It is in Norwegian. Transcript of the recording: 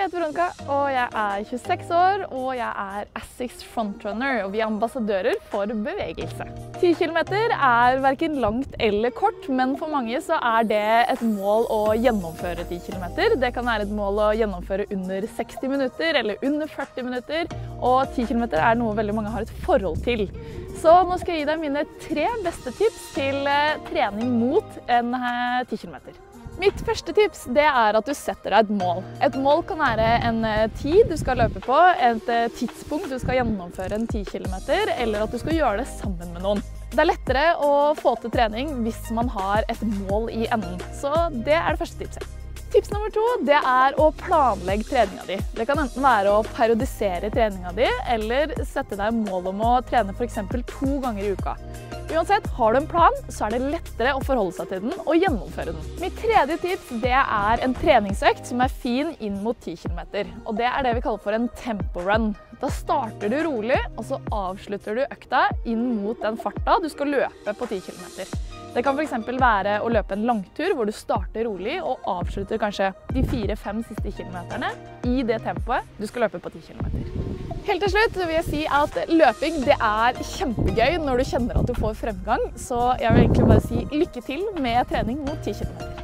Jeg heter Veronica, og jeg er 26 år, og jeg er Asics frontrunner, og vi er ambassadører for bevegelse. 10 km er hverken langt eller kort, men for mange så er det et mål å gjennomføre 10 km. Det kan være et mål å gjennomføre under 60 minutter eller under 40 minutter, og 10 km er noe veldig mange har et forhold til. Så nå skal jeg gi deg mine 3 beste tips til trening mot en 10 km. Mitt første tips det er at du setter deg et mål. Et mål kan være en tid du skal løpe på, et tidspunkt du skal gjennomføre en 10 km, eller at du skal gjøre det sammen med noen. Det er lettere å få til trening hvis man har et mål i enden, så det er det første tipset. Tips nummer 2 det er å planlegge treninga di. Det kan enten være å periodisere treninga di, eller sette deg mål om å trene for eksempel 2 ganger i uka. Uansett, har du en plan, så er det lettere å forholde seg til den og gjennomføre den. Mitt tredje tips det er en treningsøkt som er fin inn mot 10 km. Og det er det vi kaller for en tempo run. Da starter du rolig, og så avslutter du økta inn mot den farta du skal løpe på 10 km. Det kan for eksempel være å løpe en langtur hvor du starter rolig og avslutter kanskje de 4-5 siste kilometerne i det tempoet du skal løpe på 10 km. Helt til slutt vil jeg si at løping det er kjempegøy når du kjenner at du får fremgang, så jeg vil egentlig bare si lykke til med trening mot 10 km.